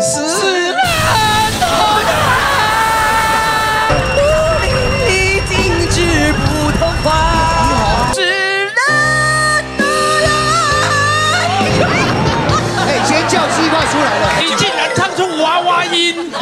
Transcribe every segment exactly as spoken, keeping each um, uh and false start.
死人都来，武林里禁止不痛快，死人都来。 哎，尖叫计划出来了， 你竟然唱出娃娃音！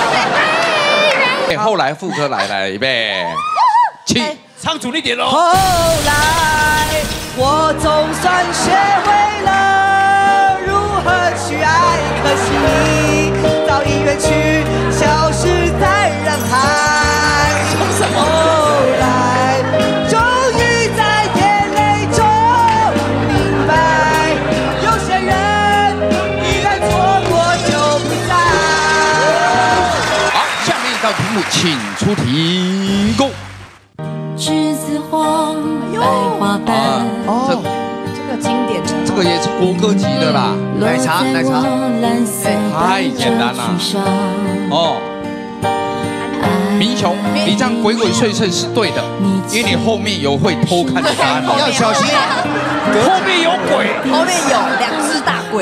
哎，后来副歌来了，预备，起，唱主力点喽。 后来我总算学会了如何去爱，可惜你早已远去，消失在人海。后来终于在眼泪中明白，有些人一旦错过就不再。 好，下面一道题目，请出题，Go。 栀子花，百花瓣。 哦， 这个经典的， 这个也是国歌级的啦。 奶茶，奶茶， 太简单了。哦，明雄，你这样鬼鬼祟祟是对的，因为你后面有会偷看的答案。 要小心， 后面有鬼， 后面有两只大鬼。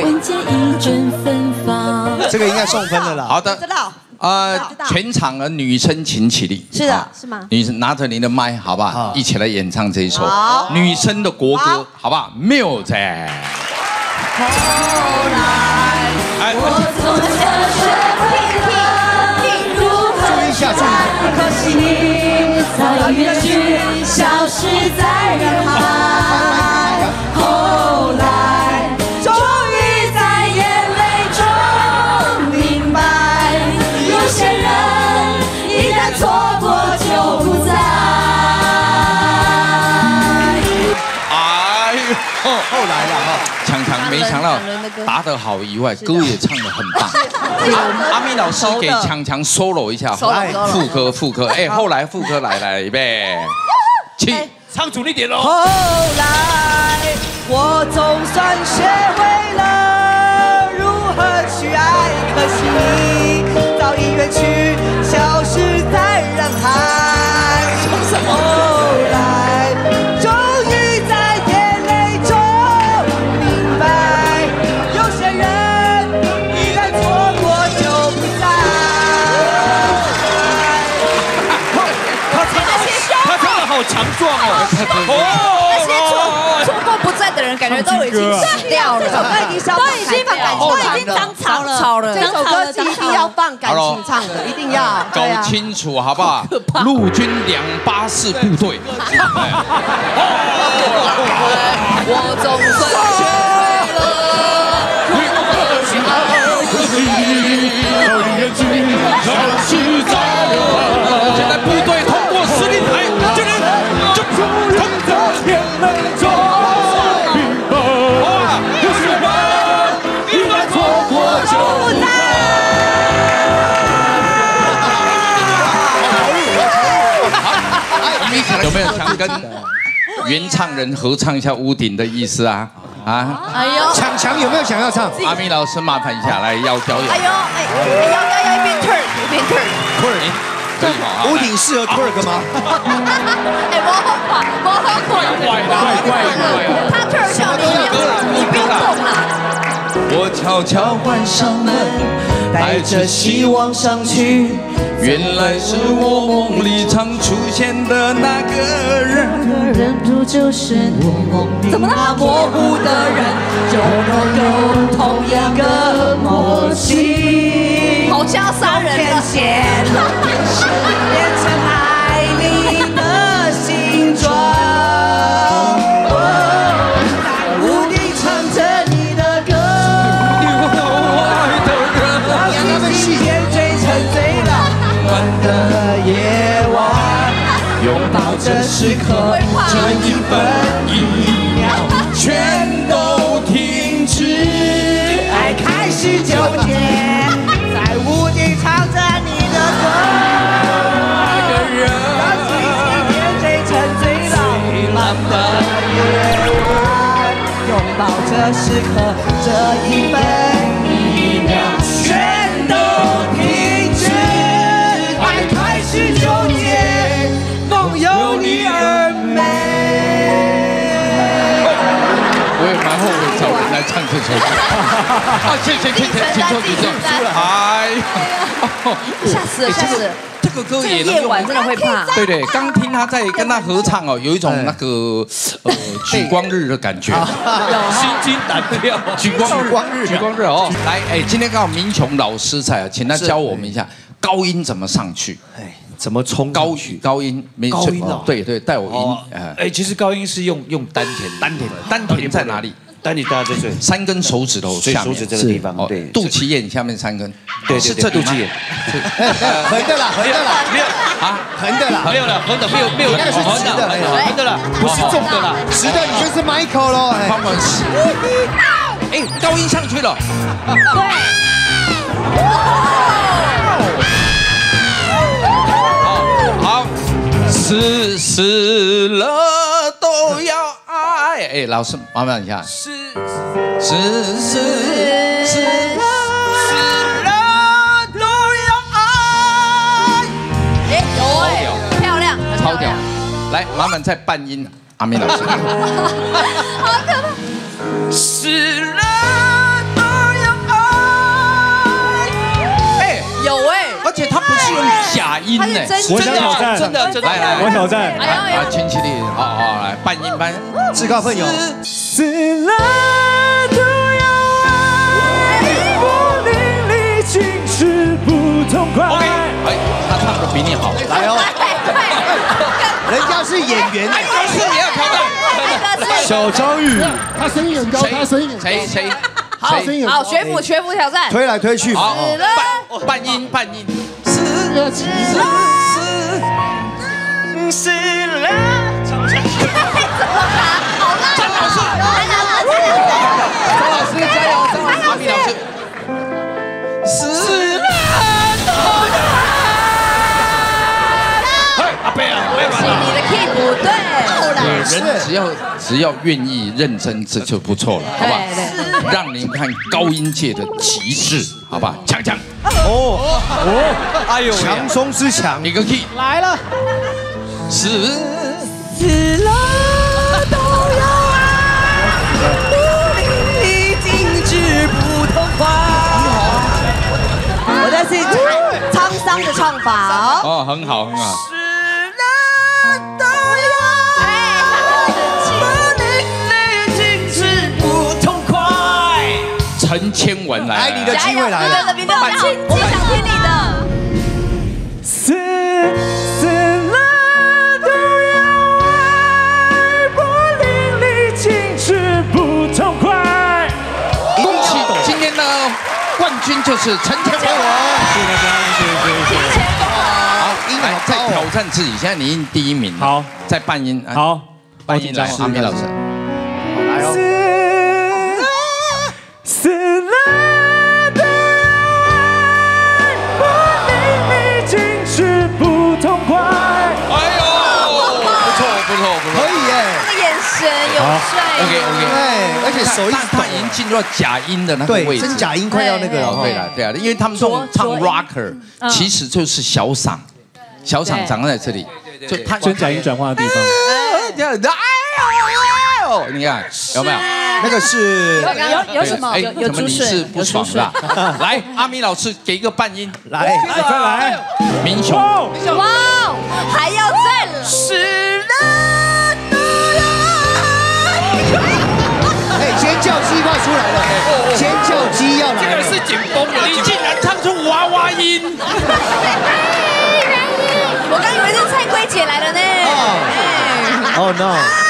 这个应该送分了啦。 好的， 知道。 呃，全场的女生请起立。 是的，是吗？ 女生拿着您的麦，好吧， 好一起来演唱这一首好女生的国歌，好不好 ？Music。 后来我总算学会了如何去爱，可惜你早已远去，消失在人海。后来终于在眼泪中明白，有些人一旦错过就不再。 哎呦， 后来了哈， 强强没想到答得好以外，歌也唱得很棒。阿咪老师给强强 solo 一下，副歌副歌，哎，后来副歌来了，预备，起，唱主力点喽。 后来我总算学会了如何去爱，可惜你早已远去，消失在人海。后来终于在眼泪中明白，有些人一旦错过就不再。 他唱的他唱的好强壮哦！ 那些错错过不在的人，感觉都已经死掉了， 这首歌已经消都已经把感情都已经长草了，草了。 这首歌是一定要放感情唱的，一定要搞清楚好不好？陆军两八四部队。 我总算学会了如何去爱，可惜你早已远去，消失在人海。 现在部队通过司令台，就能就通在眼泪中明白，有些人一旦错过就不再。有没有想跟原唱人合唱一下《屋顶》的意思啊？啊！ 哎呦， 强强有没有想要唱？ 阿咪老师麻烦一下，来要表演。 哎呦，哎，要要要一边 turn 一边 turn。 twerk 可以吗？ 屋顶适合 twerk 吗？ 哎，我好快，我好快， 怪怪怪怪！ 他 turn 小你不要，你不用动啦。 我悄悄关上门，带着希望上去。 原来是我梦里常出现的那个人。 忍住就是我梦里那模糊的人，就能有同一个默契。 好像要杀人了。 线变成爱你的形状。在屋顶唱着你的歌，让星星点缀成最浪漫的夜晚，拥抱这时刻，这一分一秒全都停止，爱开始纠结，在屋顶唱着你的歌，让星星点缀成最浪漫的夜晚，拥抱这时刻，这一分一秒全都停止，爱开始纠结，梦有你而美。 我也蛮后悔找人来唱唱这首歌。啊，谢谢谢谢，请坐请坐。哎呀， 吓死了，吓死了。 这个歌也夜晚真的会怕， 对对，刚听他在跟他合唱哦，有一种那个呃举光日的感觉， 心惊胆跳。 举光日， 光日， 举光日哦。来，哎，今天刚好民雄老师在啊，请他教我们一下高音怎么上去。 哎，怎么冲高语高音？ 高音哦， 对对，带我音。 哎，其实高音是用用丹田， 丹田，丹田在哪里？ 丹田大家在这里， 三根手指头下面， 手指这个地方，对， 肚脐眼下面三根， 对，是这肚脐眼， 横的啦，横的啦， 没有啊， 横的啦， 没有了，横的没有没有， 那个是直的， 横的啦，不是重的啦， 直的你就是 Michael 喽， 他们是，哎，高音上去了， 对， 好，好，死死了都要。 哎哎，老师，麻烦一下。是是是是是了都要爱。 哎，有哎，漂亮， 超屌！来，麻烦再半音，阿明老师。 好可怕。 是了都要爱。哎， 有哎， 而且他不是用假音呢， 我想挑战，真的真的， 来来， 我挑战。 哎呀啊，亲戚力，好好来，半音半。 自告奋勇。 死了都要爱，不淋漓尽致不痛快。 OK， 哎，他唱的比你好， 来哦，人家是演员， 老师也要挑战。 小张宇， 他声音很高，他声音很高。 谁谁？ 好，好，学府学府挑战。 推来推去， 好，半半音半音。死了死了死了。唱下去。 张老师，张老师加油！张老师，阿米老师，死了都要爱。阿贝啊，我也把你的 key 不对， 人只要只要愿意认真，这就不错了，好吧？让您看高音界的极致，好吧？强强哦哦， 哎呦， 强中之强， 一个 key 来了， 死死了都要爱，不淋漓尽致不痛快。我在是沧桑的唱法哦。 哦，很好很好。 死了都要爱，不淋漓尽致不痛快。 陈千文来， 来你的机会来了， 别的，我想听你的。 死死了都要爱，不淋漓尽致不痛快。 恭喜今天的冠军就是陈千文。 谢谢大家，谢谢谢谢。 好，来再挑战自己，现在你已经第一名了。 好， 再半音。 好， 半音来，阿明老师。 来哦。 死了都要爱，不淋漓尽致不痛快。 哎呦，不错不错不错， 可以耶， 这个眼神有帅。 OK OK， 对，而且手一他他已经进入到假音的那个位对， 置， 真假音快要那个了。 对了对了，因为他们说唱 rocker 其实就是小嗓，小嗓长在这里，就他真假音转换的地方。 这样子，哎呦哎呦，你看有没有？ 那个是有有什么？ 哎有有怎么你是不爽的？来，阿米老师给一个半音， 来来再来， 民雄。 哇，还要再死了都要爱。 哎，尖叫鸡快出来了，尖叫鸡要来了， 这个是紧绷的，你竟然唱出娃娃音。 我刚以为是蔡圭姐来了呢。 哦 no。